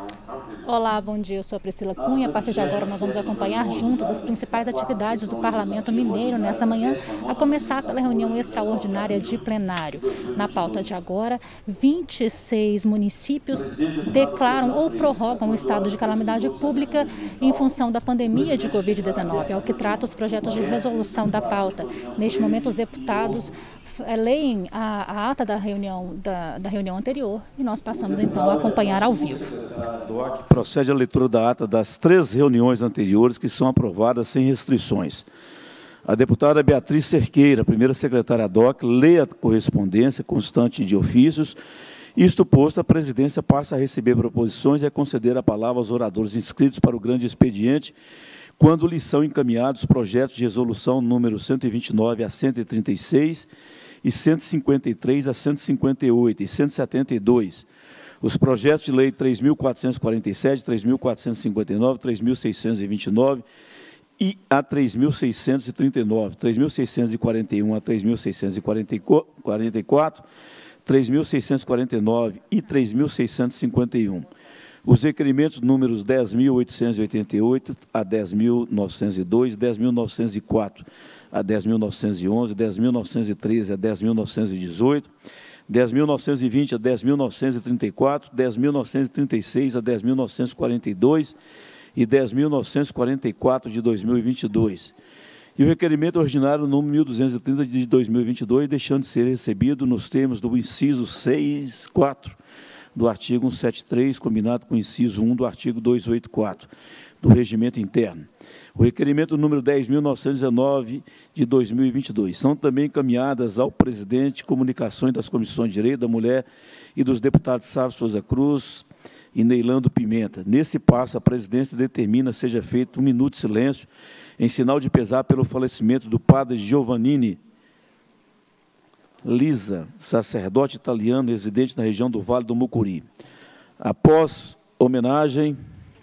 Olá, bom dia. Eu sou a Priscila Cunha. A partir de agora nós vamos acompanhar juntos as principais atividades do Parlamento Mineiro nesta manhã, a começar pela reunião extraordinária de plenário. Na pauta de agora, 26 municípios declaram ou prorrogam o estado de calamidade pública em função da pandemia de Covid-19, ao que trata os projetos de resolução da pauta. Neste momento, os deputados leem a ata da reunião anterior e nós passamos então a acompanhar ao vivo. Procede a leitura da ata das 3 reuniões anteriores que são aprovadas sem restrições. A deputada Beatriz Cerqueira, primeira secretária DOC, lê a correspondência constante de ofícios. Isto posto, a presidência passa a receber proposições e a conceder a palavra aos oradores inscritos para o grande expediente, quando lhes são encaminhados projetos de resolução número 129 a 136 e 153 a 158 e 172. Os projetos de lei 3.447, 3.459, 3.629 e a 3.639, 3.641 a 3.644, 3.649 e 3.651. Os requerimentos números 10.888 a 10.902, 10.904 a 10.911, 10.913 a 10.918, 10.920 a 10.934, 10.936 a 10.942 e 10.944 de 2022. E o requerimento ordinário número 1.230 de 2022, deixando de ser recebido nos termos do inciso 6.4 do artigo 173, combinado com o inciso 1 do artigo 284 do Regimento Interno. O requerimento número 10.919 de 2022. São também encaminhadas ao presidente comunicações das Comissões de Direito da Mulher e dos deputados Sávio Souza Cruz e Neilando Pimenta. Nesse passo, a presidência determina seja feito 1 minuto de silêncio em sinal de pesar pelo falecimento do padre Giovannini Lisa, sacerdote italiano residente na região do Vale do Mucuri. Após homenagem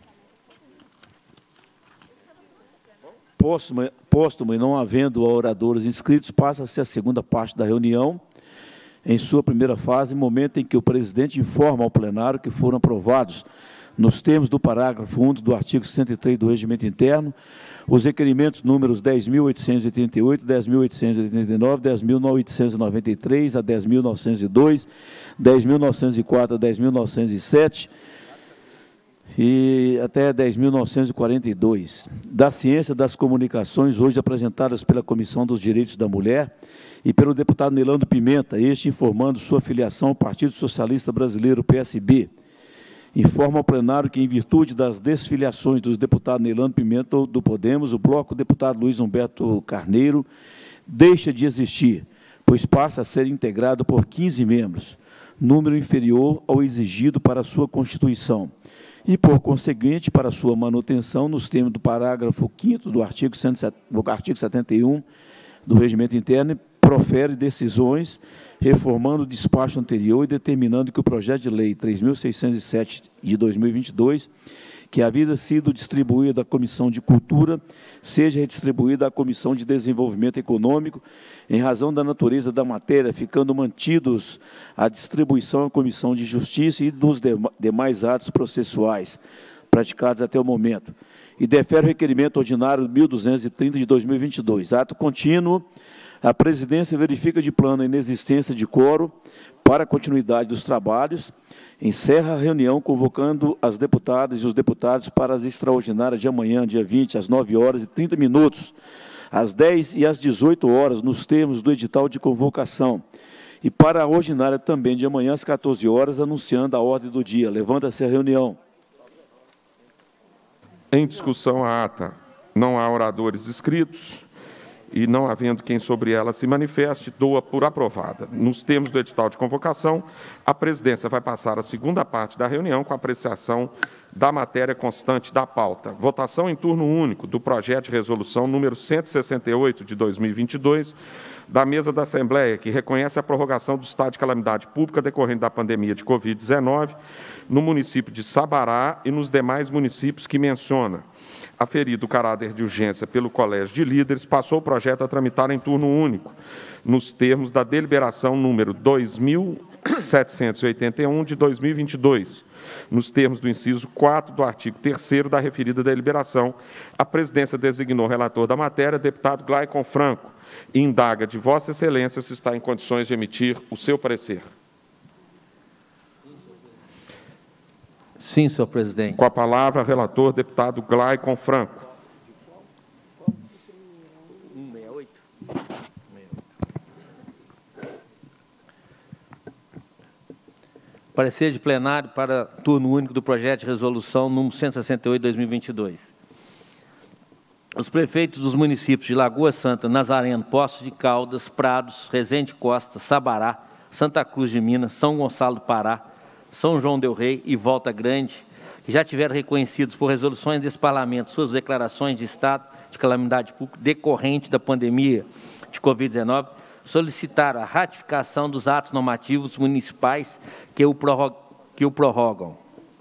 póstuma e não havendo oradores inscritos, passa-se a segunda parte da reunião, em sua primeira fase, momento em que o presidente informa ao plenário que foram aprovados, nos termos do parágrafo 1º do artigo 63 do Regimento Interno, os requerimentos números 10.888, 10.889, 10.893 a 10.902, 10.904 a 10.907 e até 10.942. Da Ciência das Comunicações, hoje apresentadas pela Comissão dos Direitos da Mulher e pelo deputado Neilando Pimenta, este informando sua filiação ao Partido Socialista Brasileiro, PSB. Informa ao plenário que, em virtude das desfiliações dos deputados Neilando Pimenta do Podemos, o bloco deputado Luiz Humberto Carneiro deixa de existir, pois passa a ser integrado por 15 membros, número inferior ao exigido para sua constituição, e, por conseguinte, para sua manutenção, nos termos do parágrafo 5º do artigo 71 do Regimento Interno, profere decisões reformando o despacho anterior e determinando que o projeto de lei 3.607 de 2022, que havia sido distribuído à Comissão de Cultura, seja redistribuído à Comissão de Desenvolvimento Econômico, em razão da natureza da matéria, ficando mantidos a distribuição à Comissão de Justiça e dos demais atos processuais praticados até o momento. E defere o requerimento ordinário 1.230 de 2022. Ato contínuo. A presidência verifica de plano a inexistência de quórum para a continuidade dos trabalhos, encerra a reunião convocando as deputadas e os deputados para as extraordinárias de amanhã, dia 20, às 9h30, às 10 e às 18 horas, nos termos do edital de convocação, e para a ordinária também de amanhã, às 14 horas, anunciando a ordem do dia. Levanta-se a reunião. Em discussão a ata. Não há oradores inscritos. E não havendo quem sobre ela se manifeste, doa por aprovada. Nos termos do edital de convocação, a presidência vai passar a segunda parte da reunião com a apreciação da matéria constante da pauta. Votação em turno único do projeto de resolução número 168 de 2022, da mesa da Assembleia, que reconhece a prorrogação do estado de calamidade pública decorrente da pandemia de Covid-19 no município de Sabará e nos demais municípios que menciona. Aferido o caráter de urgência pelo Colégio de Líderes, passou o projeto a tramitar em turno único, nos termos da deliberação número 2.781 de 2022, nos termos do inciso 4 do artigo 3º da referida deliberação. A presidência designou o relator da matéria, deputado Glaicon Franco, e indaga de Vossa Excelência se está em condições de emitir o seu parecer. Sim, senhor presidente. Com a palavra, relator, deputado Glaicon Franco. Parecer de plenário para turno único do projeto de resolução número 168/2022. Os prefeitos dos municípios de Lagoa Santa, Nazareno, Poços de Caldas, Prados, Resende Costa, Sabará, Santa Cruz de Minas, São Gonçalo do Pará, São João del Rei e Volta Grande, que já tiveram reconhecidos por resoluções desse Parlamento suas declarações de estado de calamidade pública decorrente da pandemia de Covid-19, solicitaram a ratificação dos atos normativos municipais que o prorrogam.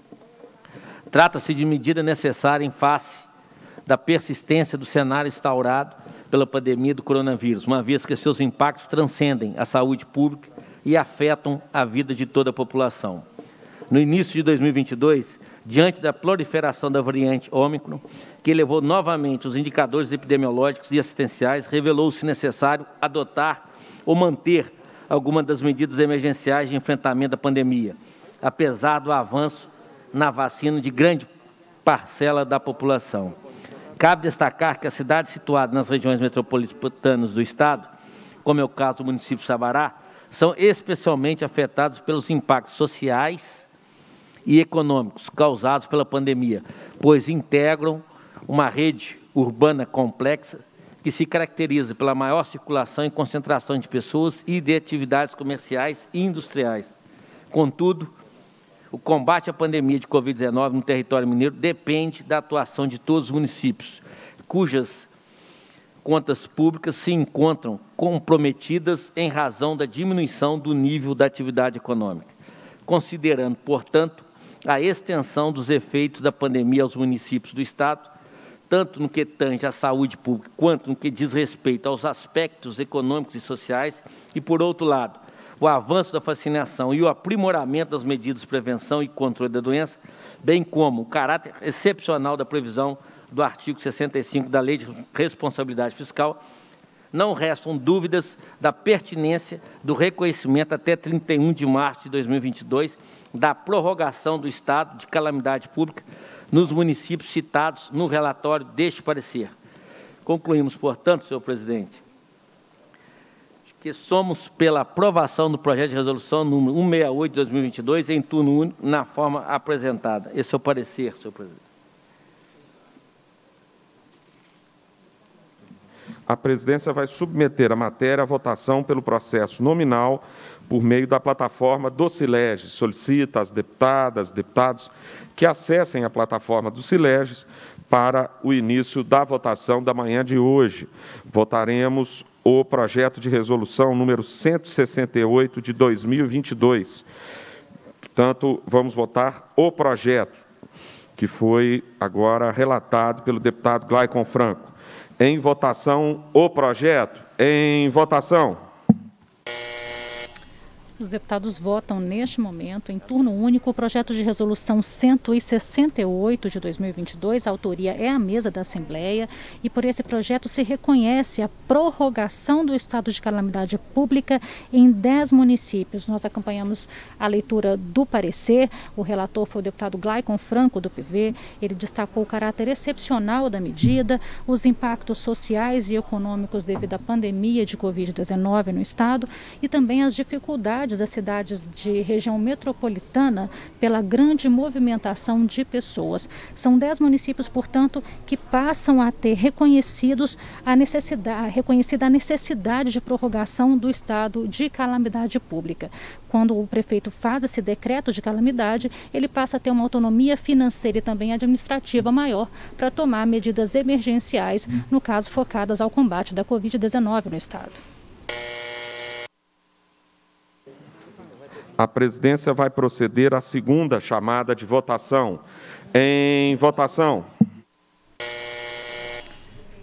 Trata-se de medida necessária em face da persistência do cenário instaurado pela pandemia do coronavírus, uma vez que seus impactos transcendem a saúde pública e afetam a vida de toda a população. No início de 2022, diante da proliferação da variante Ômicron, que elevou novamente os indicadores epidemiológicos e assistenciais, revelou-se necessário adotar ou manter algumas das medidas emergenciais de enfrentamento da pandemia, apesar do avanço na vacina de grande parcela da população. Cabe destacar que as cidades situadas nas regiões metropolitanas do Estado, como é o caso do município de Sabará, são especialmente afetados pelos impactos sociais e econômicos causados pela pandemia, pois integram uma rede urbana complexa que se caracteriza pela maior circulação e concentração de pessoas e de atividades comerciais e industriais. Contudo, o combate à pandemia de Covid-19 no território mineiro depende da atuação de todos os municípios, cujas contas públicas se encontram comprometidas em razão da diminuição do nível da atividade econômica. Considerando, portanto, a extensão dos efeitos da pandemia aos municípios do Estado, tanto no que tange à saúde pública, quanto no que diz respeito aos aspectos econômicos e sociais, e, por outro lado, o avanço da vacinação e o aprimoramento das medidas de prevenção e controle da doença, bem como o caráter excepcional da previsão do artigo 65 da Lei de Responsabilidade Fiscal, não restam dúvidas da pertinência do reconhecimento até 31 de março de 2022 da prorrogação do estado de calamidade pública nos municípios citados no relatório deste parecer. Concluímos, portanto, senhor presidente, que somos pela aprovação do projeto de resolução número 168 de 2022 em turno único na forma apresentada. Esse é o parecer, senhor presidente. A presidência vai submeter a matéria à votação pelo processo nominal por meio da plataforma do Sileges. Solicita às deputadas, deputados que acessem a plataforma do Sileges para o início da votação da manhã de hoje. Votaremos o projeto de resolução número 168 de 2022. Portanto, vamos votar o projeto, que foi agora relatado pelo deputado Glaicon Franco. Em votação, o projeto. Em votação. Os deputados votam neste momento, em turno único, o projeto de resolução 168 de 2022. A autoria é a mesa da Assembleia e por esse projeto se reconhece a prorrogação do estado de calamidade pública em 10 municípios. Nós acompanhamos a leitura do parecer. O relator foi o deputado Glaicon Franco, do PV. Ele destacou o caráter excepcional da medida, os impactos sociais e econômicos devido à pandemia de Covid-19 no estado e também as dificuldades das cidades de região metropolitana pela grande movimentação de pessoas. São 10 municípios, portanto, que passam a ter reconhecida a necessidade de prorrogação do estado de calamidade pública. Quando o prefeito faz esse decreto de calamidade, ele passa a ter uma autonomia financeira e também administrativa maior para tomar medidas emergenciais, no caso focadas ao combate da Covid-19 no estado. A presidência vai proceder à segunda chamada de votação. Em votação.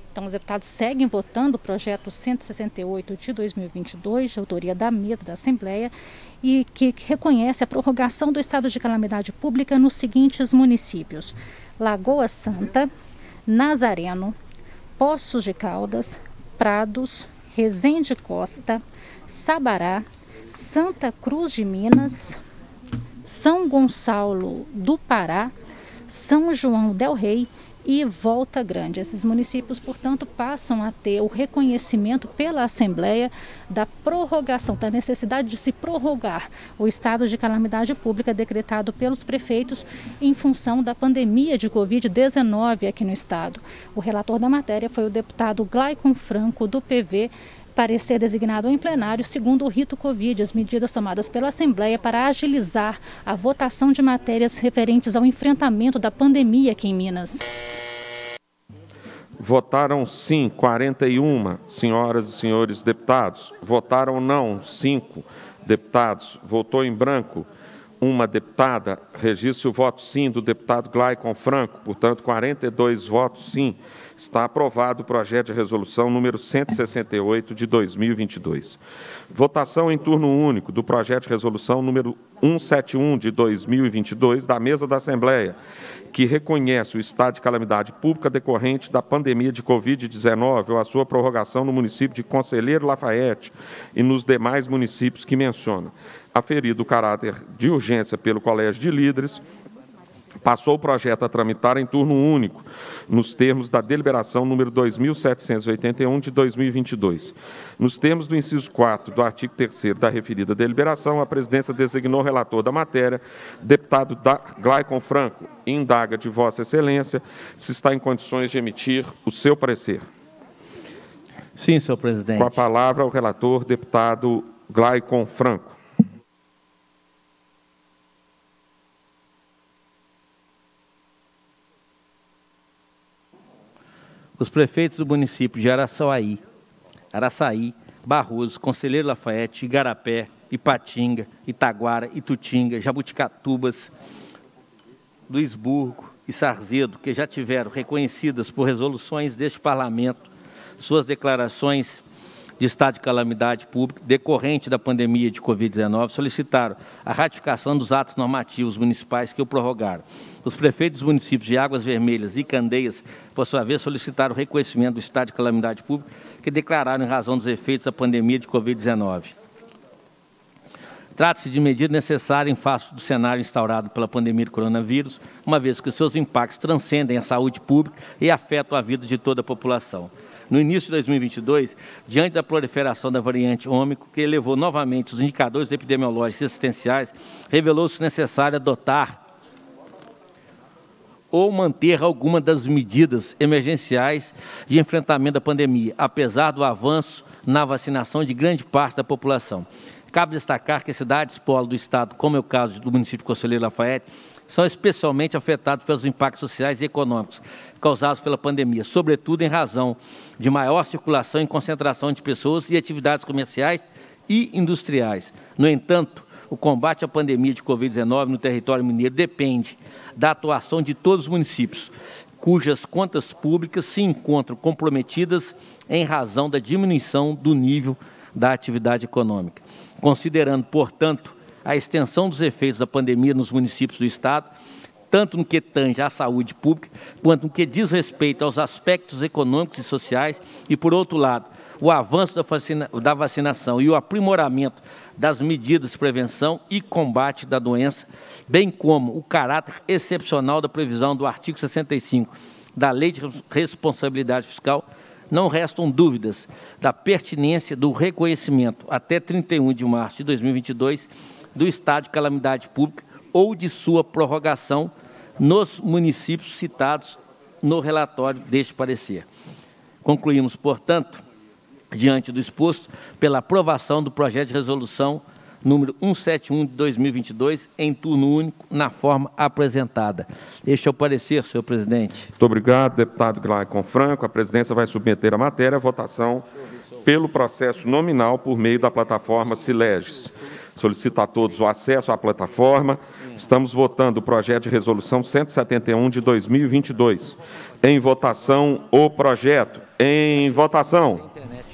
Então, os deputados seguem votando o projeto 168 de 2022, de autoria da mesa da Assembleia, e que reconhece a prorrogação do estado de calamidade pública nos seguintes municípios: Lagoa Santa, Nazareno, Poços de Caldas, Prados, Resende Costa, Sabará, Santa Cruz de Minas, São Gonçalo do Pará, São João del Rei e Volta Grande. Esses municípios, portanto, passam a ter o reconhecimento pela Assembleia da prorrogação, da necessidade de se prorrogar o estado de calamidade pública decretado pelos prefeitos em função da pandemia de Covid-19 aqui no estado. O relator da matéria foi o deputado Glaicon Franco, do PV, parecer designado em plenário segundo o rito Covid, as medidas tomadas pela Assembleia para agilizar a votação de matérias referentes ao enfrentamento da pandemia aqui em Minas. Votaram sim 41 senhoras e senhores deputados. Votaram não 5 deputados. Votou em branco uma deputada. Registre o voto sim do deputado Glaicon Franco. Portanto, 42 votos sim. Está aprovado o projeto de resolução número 168 de 2022. Votação em turno único do projeto de resolução número 171 de 2022 da mesa da Assembleia, que reconhece o estado de calamidade pública decorrente da pandemia de Covid-19 ou a sua prorrogação no município de Conselheiro Lafayette e nos demais municípios que menciona. Aferido o caráter de urgência pelo Colégio de Líderes, passou o projeto a tramitar em turno único, nos termos da deliberação número 2.781 de 2022. Nos termos do inciso 4 do artigo 3º da referida deliberação, a presidência designou o relator da matéria, deputado Glaicon Franco, e indaga de Vossa Excelência se está em condições de emitir o seu parecer. Sim, senhor presidente. Com a palavra o relator, deputado Glaicon Franco. Os prefeitos do município de Araçaí, Barroso, Conselheiro Lafayette, Igarapé, Ipatinga, Itaguara, Itutinga, Jabuticatubas, Luisburgo e Sarzedo, que já tiveram reconhecidas por resoluções deste Parlamento suas declarações de estado de calamidade pública decorrente da pandemia de Covid-19, solicitaram a ratificação dos atos normativos municipais que o prorrogaram. Os prefeitos dos municípios de Águas Vermelhas e Candeias, por sua vez, solicitaram o reconhecimento do estado de calamidade pública que declararam em razão dos efeitos da pandemia de Covid-19. Trata-se de medida necessária em face do cenário instaurado pela pandemia do coronavírus, uma vez que os seus impactos transcendem a saúde pública e afetam a vida de toda a população. No início de 2022, diante da proliferação da variante Ômicron, que elevou novamente os indicadores epidemiológicos e assistenciais, revelou-se necessário adotar ou manter alguma das medidas emergenciais de enfrentamento da pandemia, apesar do avanço na vacinação de grande parte da população. Cabe destacar que as cidades polo do Estado, como é o caso do município de Conselheiro Lafayette, são especialmente afetados pelos impactos sociais e econômicos causados pela pandemia, sobretudo em razão de maior circulação e concentração de pessoas e atividades comerciais e industriais. No entanto, o combate à pandemia de Covid-19 no território mineiro depende da atuação de todos os municípios, cujas contas públicas se encontram comprometidas em razão da diminuição do nível da atividade econômica. Considerando, portanto, a extensão dos efeitos da pandemia nos municípios do Estado, tanto no que tange à saúde pública, quanto no que diz respeito aos aspectos econômicos e sociais, e, por outro lado, o avanço da vacinação e o aprimoramento das medidas de prevenção e combate da doença, bem como o caráter excepcional da previsão do artigo 65 da Lei de Responsabilidade Fiscal, não restam dúvidas da pertinência do reconhecimento, até 31 de março de 2022, do estado de calamidade pública ou de sua prorrogação nos municípios citados no relatório deste parecer. Concluímos, portanto, diante do exposto, pela aprovação do projeto de resolução número 171 de 2022, em turno único, na forma apresentada. Este é o parecer, senhor presidente. Muito obrigado, deputado Glaicon Franco. A presidência vai submeter a matéria à votação pelo processo nominal por meio da plataforma Sileges. Solicito a todos o acesso à plataforma. Estamos votando o projeto de resolução 171 de 2022. Em votação, o projeto. Em votação.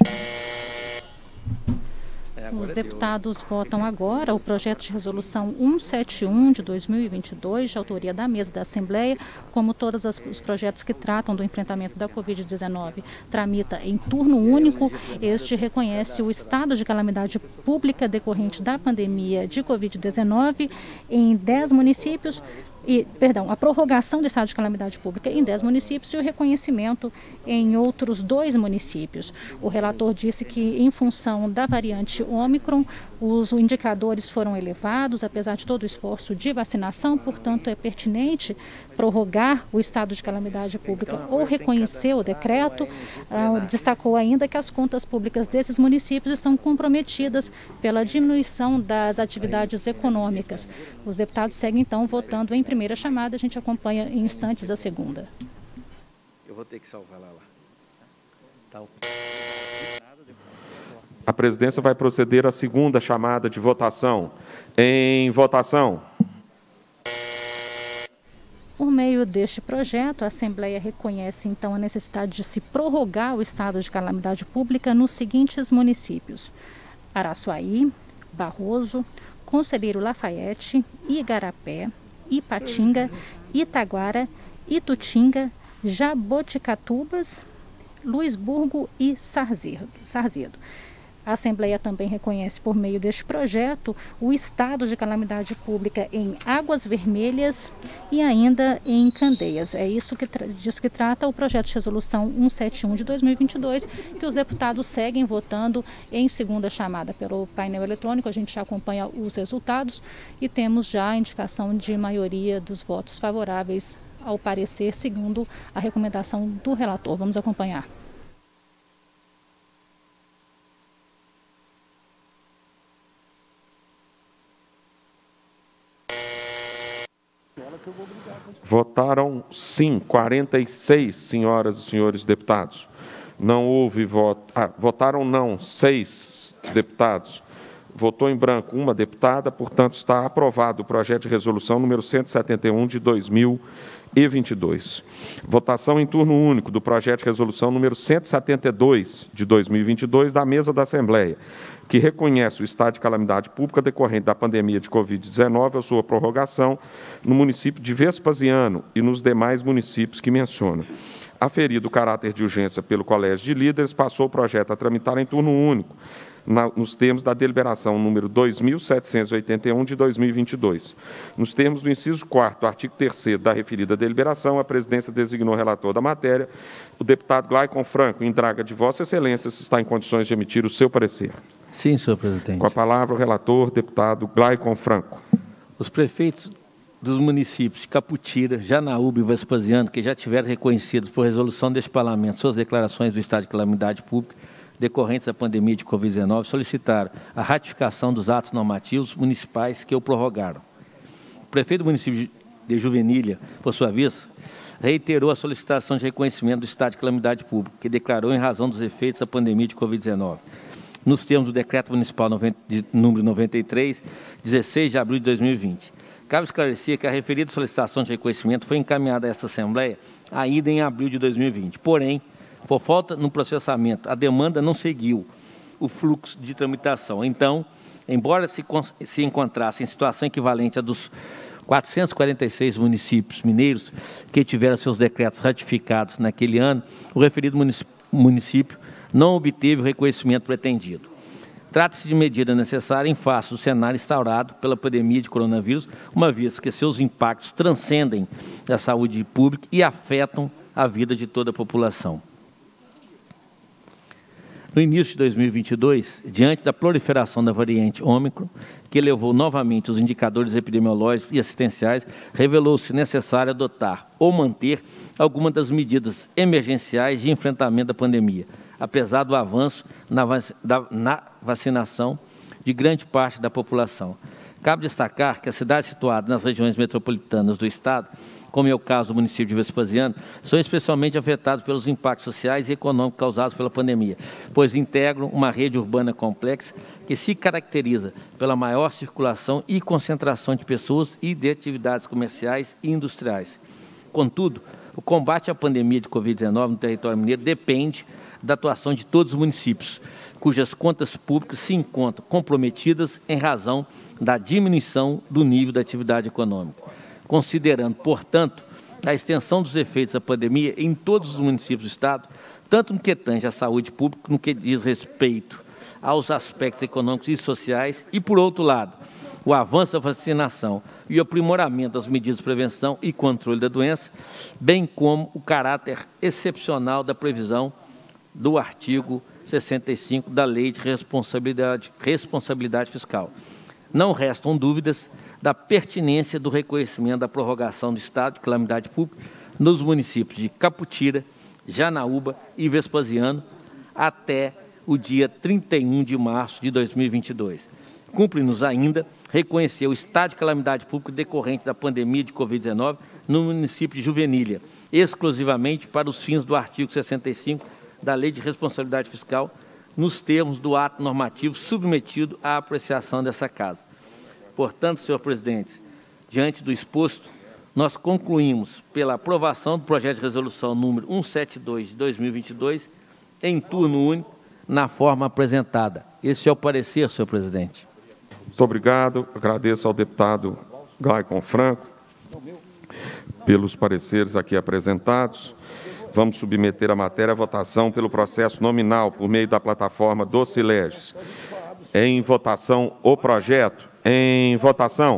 Os deputados votam agora o projeto de resolução 171 de 2022, de autoria da mesa da Assembleia. Como todos os projetos que tratam do enfrentamento da Covid-19 tramita em turno único, este reconhece o estado de calamidade pública decorrente da pandemia de Covid-19 em 10 municípios, a prorrogação do estado de calamidade pública em 10 municípios e o reconhecimento em outros 2 municípios. O relator disse que, em função da variante Ômicron, os indicadores foram elevados, apesar de todo o esforço de vacinação, portanto, é pertinente prorrogar o estado de calamidade pública ou reconhecer o decreto. Destacou ainda que as contas públicas desses municípios estão comprometidas pela diminuição das atividades econômicas. Os deputados seguem, então, votando em primeira chamada. A gente acompanha em instantes a segunda. Eu vou ter que salvar lá. A presidência vai proceder à segunda chamada de votação. Em votação. Por meio deste projeto, a Assembleia reconhece, então, a necessidade de se prorrogar o estado de calamidade pública nos seguintes municípios: Araçuaí, Barroso, Conselheiro Lafayette, Igarapé, Ipatinga, Itaguara, Itutinga, Jaboticatubas, Luisburgo e Sarzedo. A Assembleia também reconhece, por meio deste projeto, o estado de calamidade pública em Águas Vermelhas e ainda em Candeias. É isso disso que trata o projeto de resolução 171 de 2022, que os deputados seguem votando em segunda chamada pelo painel eletrônico. A gente já acompanha os resultados e temos já a indicação de maioria dos votos favoráveis ao parecer, segundo a recomendação do relator. Vamos acompanhar. Votaram sim 46 senhoras e senhores deputados. Não houve voto. Votaram não 6 deputados. Votou em branco uma deputada, portanto, está aprovado o projeto de resolução número 171 de 2022. Votação em turno único do projeto de resolução número 172 de 2022 da mesa da Assembleia, que reconhece o estado de calamidade pública decorrente da pandemia de Covid-19 ou sua prorrogação no município de Vespasiano e nos demais municípios que menciona. Aferido o caráter de urgência pelo Colégio de Líderes, passou o projeto a tramitar em turno único, nos termos da deliberação número 2.781 de 2022. Nos termos do inciso 4º, artigo 3º da referida deliberação, a presidência designou relator da matéria, o deputado Glaicon Franco, em draga de Vossa Excelência, se está em condições de emitir o seu parecer. Sim, senhor presidente. Com a palavra o relator, deputado Glaicon Franco. Os prefeitos dos municípios de Caputira, Janaúba e Vespasiano, que já tiveram reconhecidos por resolução deste parlamento suas declarações do estado de calamidade pública decorrentes da pandemia de Covid-19, solicitaram a ratificação dos atos normativos municipais que o prorrogaram. O prefeito do município de Juvenília, por sua vez, reiterou a solicitação de reconhecimento do estado de calamidade pública, que declarou em razão dos efeitos da pandemia de Covid-19. Nos termos do Decreto Municipal número 93, 16 de abril de 2020. Cabe esclarecer que a referida solicitação de reconhecimento foi encaminhada a esta Assembleia ainda em abril de 2020. Porém, por falta no processamento, a demanda não seguiu o fluxo de tramitação. Então, embora se encontrasse em situação equivalente à dos 446 municípios mineiros que tiveram seus decretos ratificados naquele ano, o referido município não obteve o reconhecimento pretendido. Trata-se de medida necessária em face do cenário instaurado pela pandemia de coronavírus, uma vez que seus impactos transcendem a saúde pública e afetam a vida de toda a população. No início de 2022, diante da proliferação da variante Ômicron, que elevou novamente os indicadores epidemiológicos e assistenciais, revelou-se necessário adotar ou manter algumas das medidas emergenciais de enfrentamento da pandemia, apesar do avanço na vacinação de grande parte da população. Cabe destacar que as cidades situadas nas regiões metropolitanas do Estado, como é o caso do município de Vespasiano, são especialmente afetados pelos impactos sociais e econômicos causados pela pandemia, pois integram uma rede urbana complexa que se caracteriza pela maior circulação e concentração de pessoas e de atividades comerciais e industriais. Contudo, O combate à pandemia de Covid-19 no território mineiro depende da atuação de todos os municípios, cujas contas públicas se encontram comprometidas em razão da diminuição do nível da atividade econômica. Considerando, portanto, a extensão dos efeitos da pandemia em todos os municípios do Estado, tanto no que tange à saúde pública, no que diz respeito aos aspectos econômicos e sociais, e, por outro lado, o avanço da vacinação e o aprimoramento das medidas de prevenção e controle da doença, bem como o caráter excepcional da previsão do artigo 65 da Lei de Responsabilidade Fiscal. Não restam dúvidas da pertinência do reconhecimento da prorrogação do estado de calamidade pública nos municípios de Caputira, Janaúba e Vespasiano até o dia 31 de março de 2022. Cumpre-nos ainda reconhecer o estado de calamidade pública decorrente da pandemia de Covid-19 no município de Juvenília, exclusivamente para os fins do artigo 65 da Lei de Responsabilidade Fiscal, nos termos do ato normativo submetido à apreciação dessa Casa. Portanto, senhor presidente, diante do exposto, nós concluímos pela aprovação do projeto de resolução número 172 de 2022, em turno único, na forma apresentada. Esse é o parecer, senhor presidente. Muito obrigado. Agradeço ao deputado Glaycon Franco pelos pareceres aqui apresentados. Vamos submeter a matéria à votação pelo processo nominal por meio da plataforma do Sileges. Em votação, o projeto. Em votação.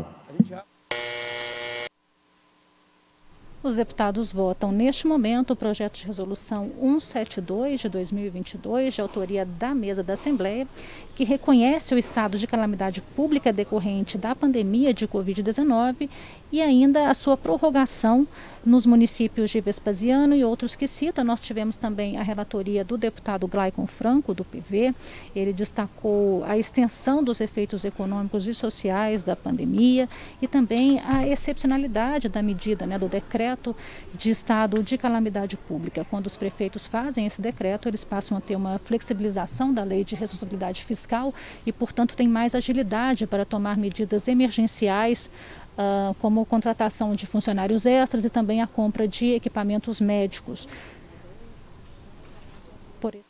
Os deputados votam, neste momento, o projeto de resolução 172 de 2022, de autoria da mesa da Assembleia, que reconhece o estado de calamidade pública decorrente da pandemia de Covid-19 e ainda a sua prorrogação nos municípios de Vespasiano e outros que cita. Nós tivemos também a relatoria do deputado Glaycon Franco, do PV. Ele destacou a extensão dos efeitos econômicos e sociais da pandemia e também a excepcionalidade da medida, do decreto de estado de calamidade pública. Quando os prefeitos fazem esse decreto, eles passam a ter uma flexibilização da lei de responsabilidade fiscal e, portanto, tem mais agilidade para tomar medidas emergenciais, como contratação de funcionários extras e também a compra de equipamentos médicos. Por isso.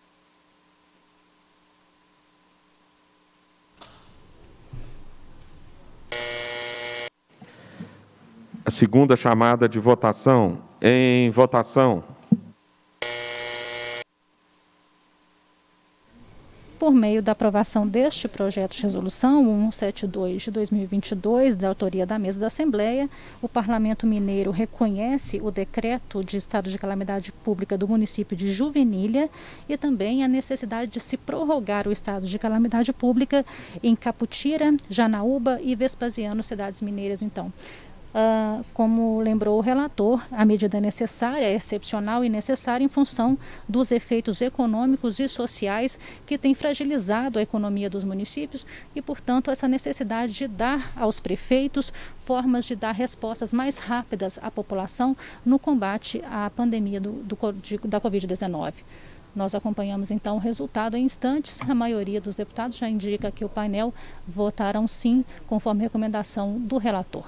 A segunda chamada de votação. Em votação. Por meio da aprovação deste projeto de resolução 172 de 2022, da autoria da mesa da Assembleia, o Parlamento Mineiro reconhece o decreto de estado de calamidade pública do município de Juvenília e também a necessidade de se prorrogar o estado de calamidade pública em Caputira, Janaúba e Vespasiano, cidades mineiras, então. Como lembrou o relator, a medida necessária é excepcional e necessária em função dos efeitos econômicos e sociais que têm fragilizado a economia dos municípios e, portanto, essa necessidade de dar aos prefeitos formas de dar respostas mais rápidas à população no combate à pandemia da Covid-19. Nós acompanhamos, então, o resultado em instantes. A maioria dos deputados já indica que o painel votaram sim, conforme a recomendação do relator.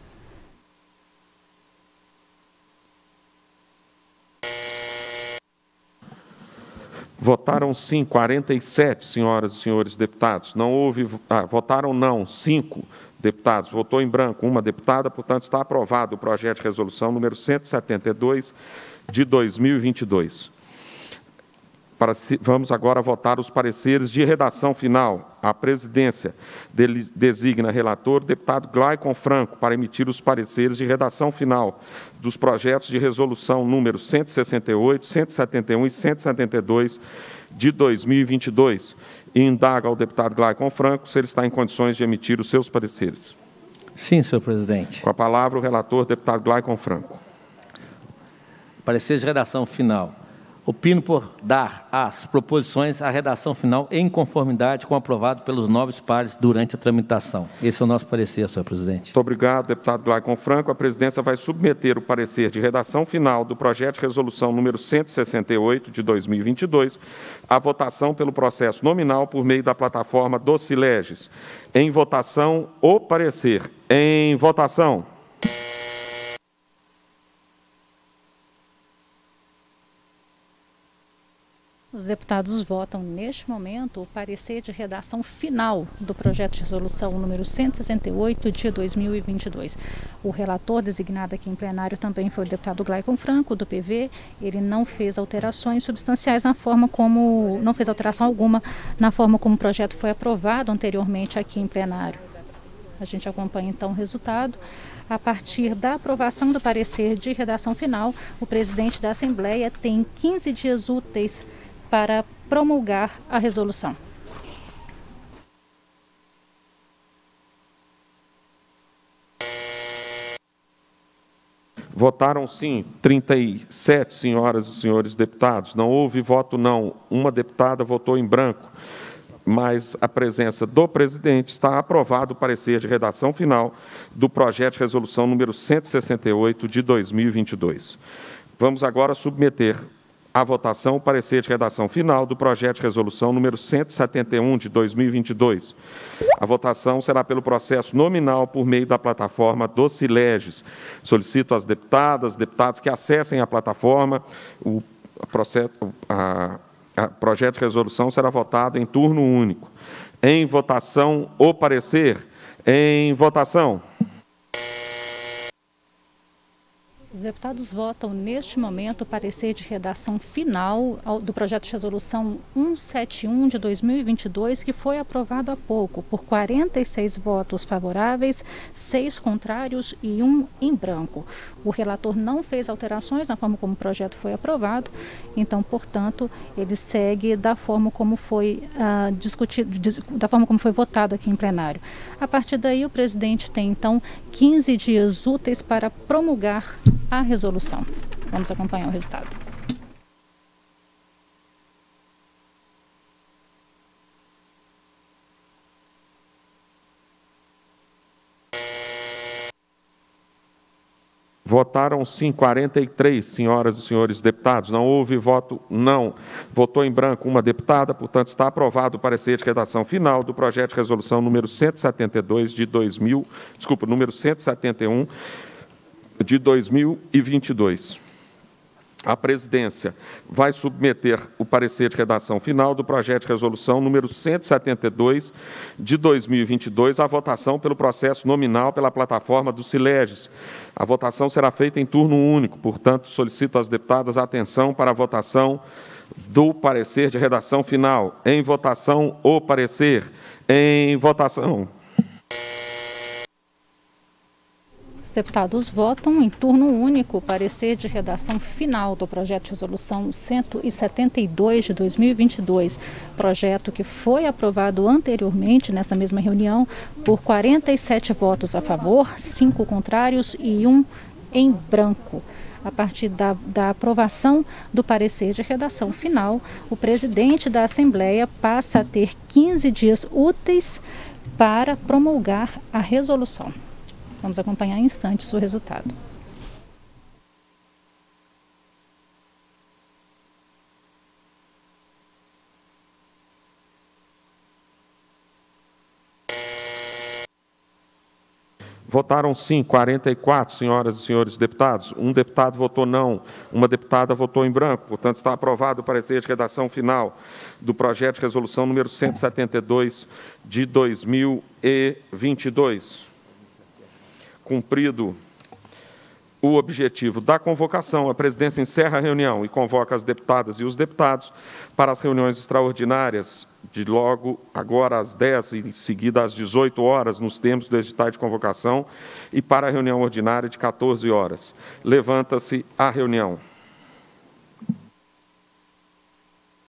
Votaram sim 47, senhoras e senhores deputados. Não houve... votaram não 5 deputados. Votou em branco uma deputada. Portanto, está aprovado o projeto de resolução número 172 de 2022. Vamos agora votar os pareceres de redação final. A presidência designa relator o deputado Glaycon Franco para emitir os pareceres de redação final dos projetos de resolução número 168, 171 e 172 de 2022. E indaga ao deputado Glaycon Franco se ele está em condições de emitir os seus pareceres. Sim, senhor presidente. Com a palavra o relator, deputado Glaycon Franco. Parecer de redação final. Opino por dar às proposições a redação final em conformidade com o aprovado pelos nobres pares durante a tramitação. Esse é o nosso parecer, senhor presidente. Muito obrigado, deputado Glaycon Franco. A presidência vai submeter o parecer de redação final do projeto de resolução número 168 de 2022 à votação pelo processo nominal por meio da plataforma do Sileges. Em votação, o parecer. Em votação. Os deputados votam, neste momento, o parecer de redação final do projeto de resolução número 168 de 2022. O relator designado aqui em plenário também foi o deputado Glaicon Franco, do PV. Ele não fez alterações substanciais na forma como, não fez alteração alguma na forma como o projeto foi aprovado anteriormente aqui em plenário. A gente acompanha então o resultado. A partir da aprovação do parecer de redação final, o presidente da Assembleia tem 15 dias úteis para promulgar a resolução. Votaram sim 37 senhoras e senhores deputados. Não houve voto não. Uma deputada votou em branco. Mas a presença do presidente, está aprovado o parecer de redação final do projeto de resolução número 168 de 2022. Vamos agora submeter à votação o parecer de redação final do projeto de resolução número 171 de 2022. A votação será pelo processo nominal por meio da plataforma do Sileges. Solicito às deputadas, deputados que acessem a plataforma. O projeto de resolução será votado em turno único. Em votação, o parecer. Em votação. Os deputados votam, neste momento, o parecer de redação final do projeto de resolução 171 de 2022, que foi aprovado há pouco, por 46 votos favoráveis, 6 contrários e 1 em branco. O relator não fez alterações na forma como o projeto foi aprovado, então, portanto, ele segue da forma como foi discutido, da forma como foi votado aqui em plenário. A partir daí, o presidente tem, então, 15 dias úteis para promulgar a resolução. Vamos acompanhar o resultado. Votaram sim 43 senhoras e senhores deputados. Não houve voto não. Votou em branco uma deputada, portanto, está aprovado o parecer de redação final do projeto de resolução número 172 de número 171 de 2022. A presidência vai submeter o parecer de redação final do projeto de resolução número 172 de 2022 à votação pelo processo nominal pela plataforma do Sileges. A votação será feita em turno único, portanto, solicito às deputadas a atenção para a votação do parecer de redação final. Em votação, o parecer. Em votação. Os deputados votam em turno único o parecer de redação final do projeto de resolução 172 de 2022, projeto que foi aprovado anteriormente nessa mesma reunião por 47 votos a favor, 5 contrários e 1 em branco. A partir da aprovação do parecer de redação final, o presidente da Assembleia passa a ter 15 dias úteis para promulgar a resolução. Vamos acompanhar em instantes o resultado. Votaram sim 44 senhoras e senhores deputados. Um deputado votou não, uma deputada votou em branco. Portanto, está aprovado o parecer de redação final do projeto de resolução número 172 de 2022. Cumprido o objetivo da convocação, a presidência encerra a reunião e convoca as deputadas e os deputados para as reuniões extraordinárias de logo agora às 10 e em seguida às 18 horas, nos termos do edital de convocação, e para a reunião ordinária de 14 horas. Levanta-se a reunião.